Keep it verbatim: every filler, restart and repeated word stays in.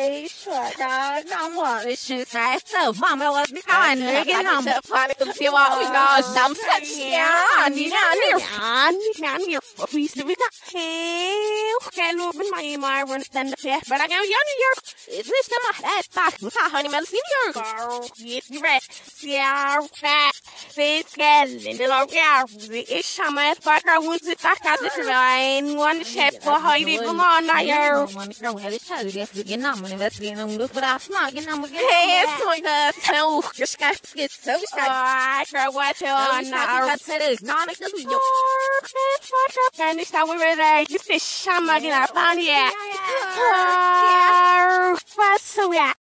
说的让我的食材这方面，我你看你给他们发的东西我那个什么呀？你看你看你看你，我必须得嘿，看我们买买我真的别，but I got you here. Is this the my head back? We saw honey man senior girl. Yes, you right. Yeah, fat. This girl in the love yeah. It's shaman but I want to talk at this line. One shape for Heidi come on now. One girl had it had it again now when that's getting on look but that's not getting on again. Hey, it's like the tell your sky gets so shy. I what on now. That's it. Not a good yo. And it's how we were there. You say shaman in our body. Yeah. What's so yeah.